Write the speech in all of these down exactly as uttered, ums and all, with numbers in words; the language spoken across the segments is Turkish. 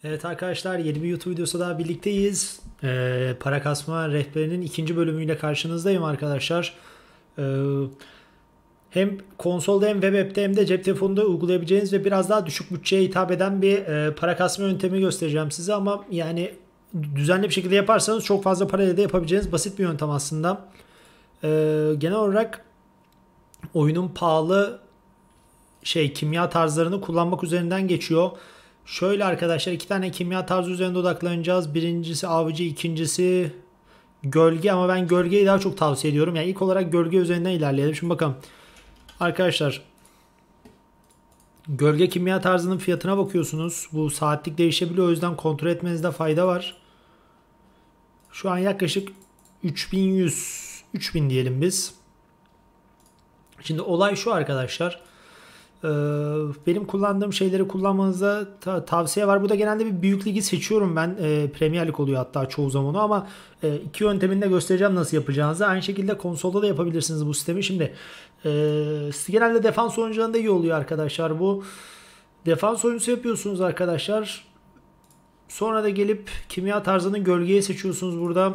Evet arkadaşlar, yeni bir YouTube videosu daha birlikteyiz. Ee, para kasma rehberinin ikinci bölümüyle karşınızdayım arkadaşlar. Ee, hem konsolda hem web app'te hem de cep telefonunda uygulayabileceğiniz ve biraz daha düşük bütçeye hitap eden bir e, para kasma yöntemi göstereceğim size. Ama yani düzenli bir şekilde yaparsanız çok fazla parayla da yapabileceğiniz basit bir yöntem aslında. Ee, genel olarak oyunun pahalı şey kimya tarzlarını kullanmak üzerinden geçiyor. Şöyle arkadaşlar, iki tane kimya tarzı üzerinde odaklanacağız. Birincisi avcı, ikincisi gölge, ama ben gölgeyi daha çok tavsiye ediyorum. Yani ilk olarak gölge üzerinden ilerleyelim. Şimdi bakalım arkadaşlar, gölge kimya tarzının fiyatına bakıyorsunuz. Bu saatlik değişebiliyor, o yüzden kontrol etmenizde fayda var. Şu an yaklaşık üç bin yüz, üç bin diyelim biz. Şimdi olay şu arkadaşlar. Ee, benim kullandığım şeyleri kullanmanıza ta- tavsiye var. Bu da genelde bir büyük ligi seçiyorum ben. Ee, Premier Lig oluyor hatta çoğu zaman o, ama e, iki yöntemini de göstereceğim nasıl yapacağınızı. Aynı şekilde konsolda da yapabilirsiniz bu sistemi. Şimdi e, genelde defans oyuncularında iyi oluyor arkadaşlar bu. Defans oyuncusu yapıyorsunuz arkadaşlar. Sonra da gelip kimya tarzının gölgeye seçiyorsunuz burada.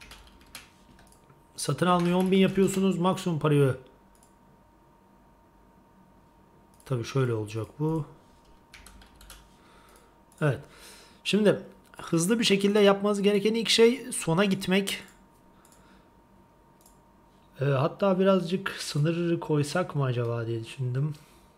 Satın almayı on bin yapıyorsunuz. Maksimum parayı. Tabii şöyle olacak bu. Evet. Şimdi hızlı bir şekilde yapmanız gereken ilk şey sona gitmek. E, hatta birazcık sınır koysak mı acaba diye düşündüm.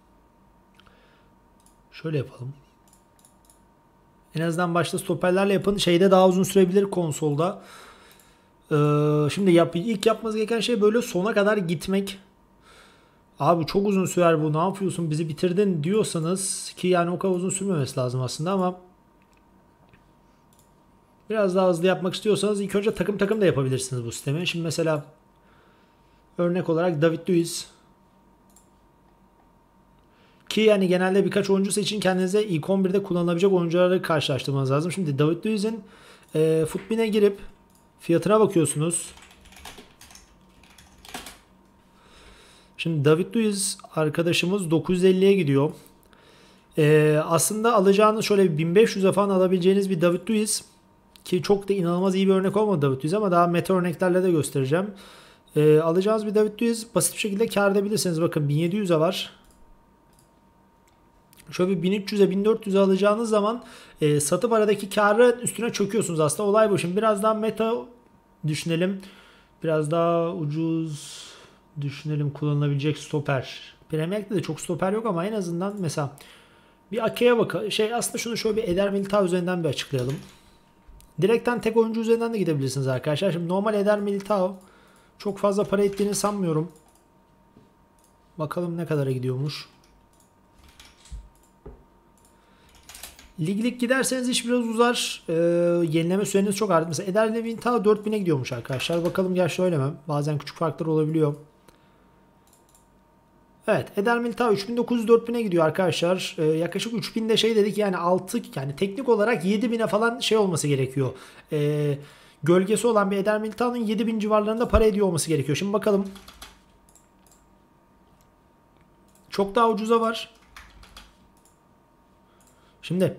Şöyle yapalım. En azından başta stoperlerle yapın. Şeyde daha uzun sürebilir konsolda. E, şimdi yap, ilk yapmanız gereken şey böyle sona kadar gitmek. Abi çok uzun sürer bu, ne yapıyorsun, bizi bitirdin diyorsanız, ki yani o kadar uzun sürmemesi lazım aslında, ama biraz daha hızlı yapmak istiyorsanız ilk önce takım takım da yapabilirsiniz bu sistemi. Şimdi mesela örnek olarak David Luiz, ki yani genelde birkaç oyuncu seçin, kendinize ilk on birde kullanılabilecek oyuncuları karşılaştırmanız lazım. Şimdi David Luiz'in e, Futbin'e girip fiyatına bakıyorsunuz. Şimdi David Luiz arkadaşımız dokuz yüz elliye gidiyor. E, aslında alacağınız şöyle bir bin beş yüze falan alabileceğiniz bir David Luiz, ki çok da inanılmaz iyi bir örnek olmadı David Luiz, ama daha meta örneklerle de göstereceğim. E, alacağınız bir David Luiz basit bir şekilde kar edebilirsiniz. Bakın bin yedi yüze var. Şöyle bir bin üç yüze bin dört yüze alacağınız zaman e, satıp aradaki karı üstüne çöküyorsunuz aslında. Olay bu. Şimdi biraz daha meta düşünelim. Biraz daha ucuz düşünelim, kullanılabilecek stoper. Premier Lig'de de çok stoper yok, ama en azından mesela bir Ake'ye bakalım. Şey, aslında şunu şöyle bir Eder Militao üzerinden bir açıklayalım. Direkten tek oyuncu üzerinden de gidebilirsiniz arkadaşlar. Şimdi normal Eder Militao çok fazla para ettiğini sanmıyorum. Bakalım ne kadara gidiyormuş. Lig lig giderseniz iş biraz uzar. Ee, yenileme süreniz çok arttı. Mesela Eder Militao dört bine gidiyormuş arkadaşlar. Bakalım gerçi öyle mi? Bazen küçük farklar olabiliyor. Evet, Eder Militao üç bin dokuz yüz dört bine gidiyor arkadaşlar. Ee, yaklaşık üç binde şey dedik, yani altı, yani teknik olarak yedi bine falan şey olması gerekiyor. Ee, gölgesi olan bir Eder Militao'nun yedi bin civarlarında para ediyor olması gerekiyor. Şimdi bakalım. Çok daha ucuza var. Şimdi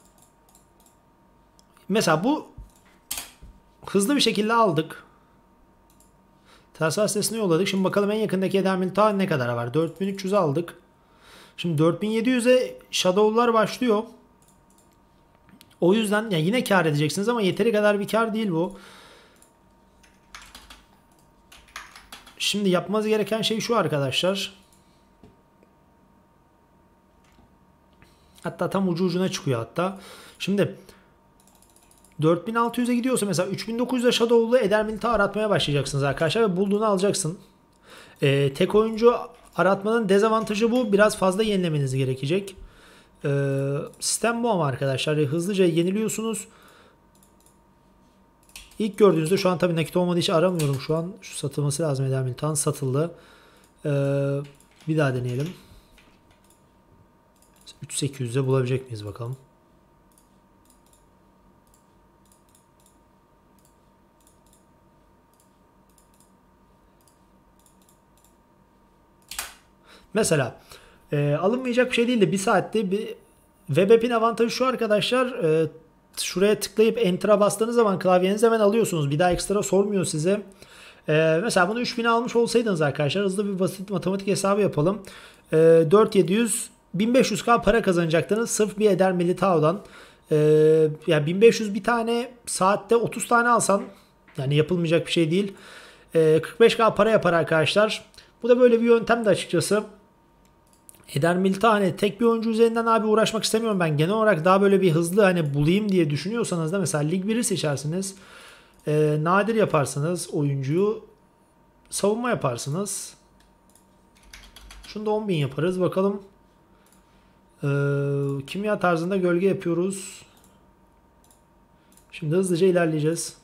mesela bu hızlı bir şekilde aldık. Transfer sitesine yolladık. Şimdi bakalım en yakındaki Eder Militao ne kadar var? dört bin üç yüze aldık. Şimdi dört bin yedi yüze Shadow'lar başlıyor. O yüzden ya yine kar edeceksiniz, ama yeteri kadar bir kar değil bu. Şimdi yapmanız gereken şey şu arkadaşlar. Hatta tam ucu ucuna çıkıyor hatta. Şimdi dört bin altı yüze gidiyorsa mesela üç bin dokuz yüze Shadow'lu Eder Militao aratmaya başlayacaksınız arkadaşlar ve bulduğunu alacaksın. Ee, tek oyuncu aratmanın dezavantajı bu. Biraz fazla yenilemeniz gerekecek. Ee, sistem bu ama arkadaşlar. Hızlıca yeniliyorsunuz. İlk gördüğünüzde, şu an tabii nakit olmadığı için aramıyorum şu an. Şu satılması lazım, Eder Militao satıldı. Ee, bir daha deneyelim. üç bin sekiz yüze bulabilecek miyiz bakalım. Mesela e, alınmayacak bir şey değil de bir saatte bir Web app'in avantajı şu arkadaşlar. E, şuraya tıklayıp Enter'a bastığınız zaman klavyenizi hemen alıyorsunuz. Bir daha ekstra sormuyor size. E, mesela bunu üç bin almış olsaydınız arkadaşlar, hızlı bir basit matematik hesabı yapalım. E, dört bin yedi yüz bin beş yüz K para kazanacaktınız sırf bir Eder Militao'dan. E, yani bin beş yüz bir tane saatte otuz tane alsan, yani yapılmayacak bir şey değil. E, kırk beş K para yapar arkadaşlar. Bu da böyle bir yöntem de açıkçası. Eder Militao, hani tek bir oyuncu üzerinden abi uğraşmak istemiyorum ben. Genel olarak daha böyle bir hızlı hani bulayım diye düşünüyorsanız da mesela Lig biri seçersiniz. E, nadir yaparsınız oyuncuyu. Savunma yaparsınız. Şunu da on bin yaparız. Bakalım. E, kimya tarzında gölge yapıyoruz. Şimdi hızlıca ilerleyeceğiz.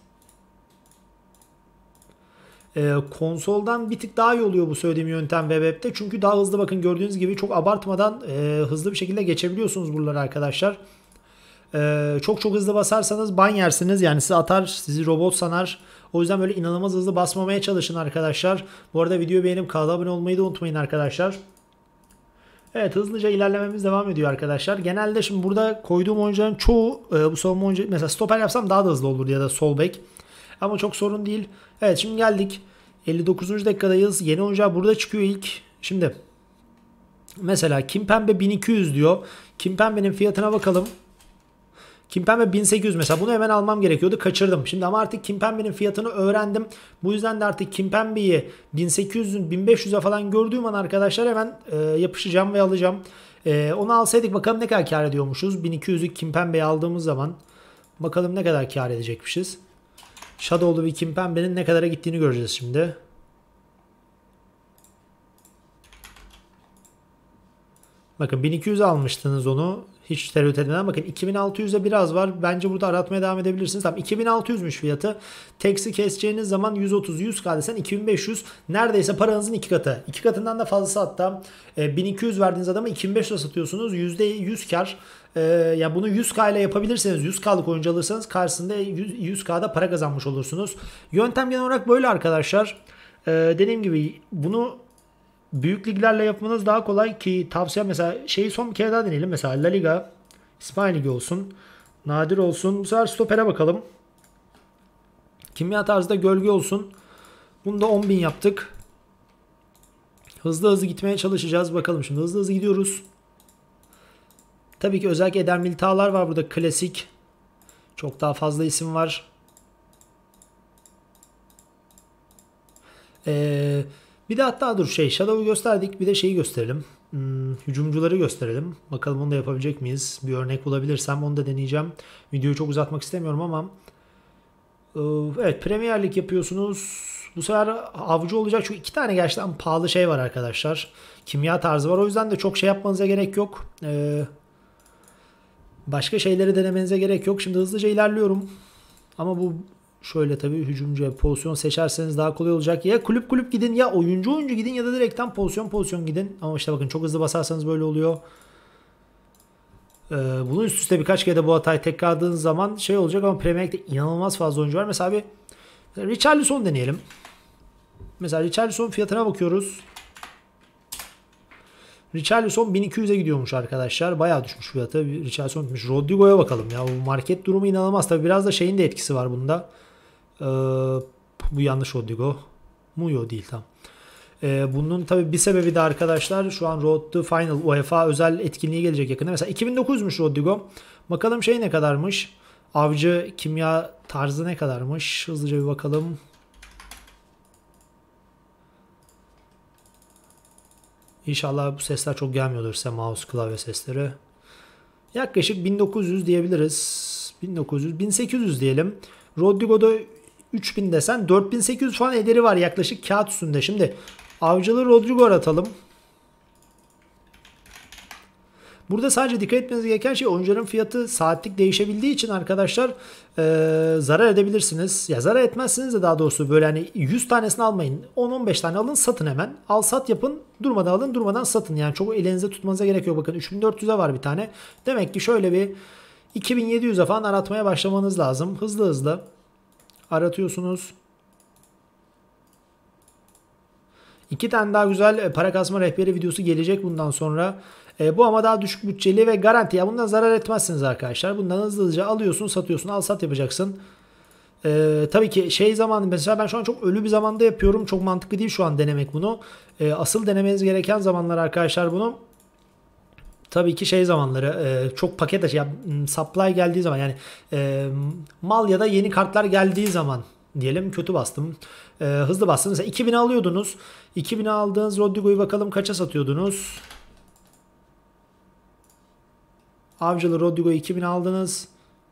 E, konsoldan bir tık daha iyi oluyor bu söylediğim yöntem web app'te. Çünkü daha hızlı, bakın gördüğünüz gibi çok abartmadan e, hızlı bir şekilde geçebiliyorsunuz buraları arkadaşlar. E, çok çok hızlı basarsanız ban yersiniz. Yani sizi atar, sizi robot sanar. O yüzden böyle inanılmaz hızlı basmamaya çalışın arkadaşlar. Bu arada videoyu beğenip kanala abone olmayı da unutmayın arkadaşlar. Evet, hızlıca ilerlememiz devam ediyor arkadaşlar. Genelde şimdi burada koyduğum oyuncuların çoğu e, bu savunma oyuncu, mesela stoper yapsam daha da hızlı olur ya da sol bek. Ama çok sorun değil. Evet, şimdi geldik. elli dokuzuncu dakikadayız. Yeni oyuncular burada çıkıyor ilk. Şimdi mesela Kimpembe bin iki yüz diyor. Kimpembe'nin fiyatına bakalım. Kimpembe bin sekiz yüz mesela, bunu hemen almam gerekiyordu, kaçırdım. Şimdi ama artık Kimpembe'nin fiyatını öğrendim. Bu yüzden de artık Kimpembe'yi bin sekiz yüz bin beş yüze falan gördüğüm an arkadaşlar hemen e, yapışacağım ve alacağım. E, onu alsaydık bakalım ne kadar kar ediyormuşuz. bin iki yüzlük Kimpembe'yi aldığımız zaman bakalım ne kadar kar edecekmişiz. Shadow'lu bir Kimpembe'nin ne kadara gittiğini göreceğiz şimdi. Bakın bin iki yüz almıştınız onu. Hiç tereddüt etmeden. Bakın iki bin altı yüze biraz var. Bence burada aratmaya devam edebilirsiniz. Tamam, iki bin altı yüzmüş fiyatı. Tax'i keseceğiniz zaman yüz otuz yüz K desen iki bin beş yüz. Neredeyse paranızın iki katı. iki katından da fazlası hatta. E, bin iki yüz verdiğiniz adamı iki bin beş yüze satıyorsunuz. yüzde yüz kar. E, ya bunu yüz K ile yapabilirseniz, yüz K'lık oyuncu alırsanız karşısında yüz K'da para kazanmış olursunuz. Yöntem genel olarak böyle arkadaşlar. E, dediğim gibi bunu büyük liglerle yapmanız daha kolay ki tavsiye, mesela şeyi son bir kere daha deneyelim. Mesela La Liga, İspanya Ligi olsun. Nadir olsun. Bu sefer stopere bakalım. Kimya tarzda gölge olsun. Bunu da on bin yaptık. Hızlı hızlı gitmeye çalışacağız. Bakalım şimdi hızlı hızlı gidiyoruz. Tabii ki özellikle Eder Militao'lar var burada, klasik. Çok daha fazla isim var. Eee... Bir de hatta dur şey Shadow'u gösterdik. Bir de şeyi gösterelim. Hmm, hücumcuları gösterelim. Bakalım onu da yapabilecek miyiz? Bir örnek bulabilirsem onu da deneyeceğim. Videoyu çok uzatmak istemiyorum ama. Evet, Premier Lig yapıyorsunuz. Bu sefer avcı olacak çünkü iki tane gerçekten pahalı şey var arkadaşlar. Kimya tarzı var. O yüzden de çok şey yapmanıza gerek yok. Ee, başka şeyleri denemenize gerek yok. Şimdi hızlıca ilerliyorum. Ama bu şöyle tabii hücumcuya pozisyon seçerseniz daha kolay olacak. Ya kulüp kulüp gidin, ya oyuncu oyuncu gidin, ya da direkten pozisyon pozisyon gidin. Ama işte bakın çok hızlı basarsanız böyle oluyor. Ee, bunu üst üste birkaç kere de bu hatayı tekrarladığınız zaman şey olacak ama Premier Lig'de inanılmaz fazla oyuncu var. Mesela bir Richarlison deneyelim. Mesela Richarlison fiyatına bakıyoruz. Richarlison bin iki yüze gidiyormuş arkadaşlar. Bayağı düşmüş fiyatı. Richarlison düşmüş. Rodrigo'ya bakalım ya. Bu market durumu inanılmaz. Tabii biraz da şeyin de etkisi var bunda. Ee, bu yanlış Rodrigo. Muyo değil tam. Ee, bunun tabii bir sebebi de arkadaşlar şu an Road to Final UEFA özel etkinliği gelecek yakında. Mesela iki bin dokuz yüzmüş Rodrigo. Bakalım şey ne kadarmış? Avcı kimya tarzı ne kadarmış? Hızlıca bir bakalım. İnşallah bu sesler çok gelmiyordur size, mouse klavye sesleri. Yaklaşık bin dokuz yüz diyebiliriz. bin dokuz yüz, bin sekiz yüz diyelim. Rodrigo'da üç bin desen dört bin sekiz yüz falan ederi var yaklaşık kağıt üstünde. Şimdi avcılı Rodrigo aratalım. Burada sadece dikkat etmeniz gereken şey, oyuncuların fiyatı saatlik değişebildiği için arkadaşlar e, zarar edebilirsiniz. Ya zarar etmezsiniz de, daha doğrusu böyle hani yüz tanesini almayın. on on beş tane alın, satın hemen. Al sat yapın. Durmadan alın, durmadan satın. Yani çok elinizde tutmanıza gerek yok. Bakın üç bin dört yüze var bir tane. Demek ki şöyle bir iki bin yedi yüze falan aratmaya başlamanız lazım. Hızlı hızlı aratıyorsunuz. İki tane daha güzel e, para kasma rehberi videosu gelecek bundan sonra. E, bu ama daha düşük bütçeli ve garanti. Ya bundan zarar etmezsiniz arkadaşlar. Bundan hızlıca alıyorsun, satıyorsun, al sat yapacaksın. E, tabii ki şey zaman, mesela ben şu an çok ölü bir zamanda yapıyorum. Çok mantıklı değil şu an denemek bunu. E, asıl denemeniz gereken zamanlar arkadaşlar bunu. Tabii ki şey zamanları, e, çok paket aç ya, supply geldiği zaman, yani e, mal ya da yeni kartlar geldiği zaman diyelim, kötü bastım. E, hızlı bastım. Mesela iki bin alıyordunuz. iki bine aldığınız Rodrigo'yu bakalım kaça satıyordunuz? Avcılı Rodrigo'yu iki bin aldınız.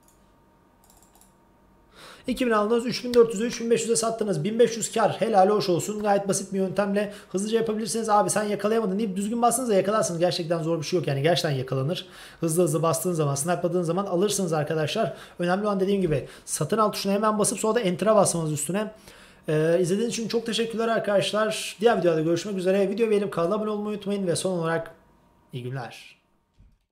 iki bin aldınız, üç bin dört yüze üç bin beş yüze sattınız. bin beş yüz kar, helal hoş olsun. Gayet basit bir yöntemle hızlıca yapabilirsiniz. Abi sen yakalayamadın deyip düzgün bastığınızda yakalarsınız. Gerçekten zor bir şey yok yani, gerçekten yakalanır. Hızlı hızlı bastığınız zaman, snipe'ladığınız zaman alırsınız arkadaşlar. Önemli olan dediğim gibi satın al tuşuna hemen basıp sonra da enter'a basmanız üstüne. Ee, izlediğiniz için çok teşekkürler arkadaşlar. Diğer videoda görüşmek üzere. Video beğenip kanala abone olmayı unutmayın ve son olarak iyi günler.